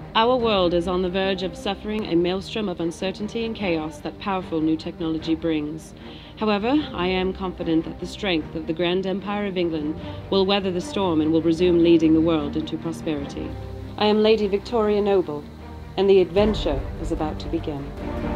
Our world is on the verge of suffering a maelstrom of uncertainty and chaos that powerful new technology brings. However, I am confident that the strength of the Grand Empire of England will weather the storm and will resume leading the world into prosperity. I am Lady Victoria Noble, and the adventure is about to begin.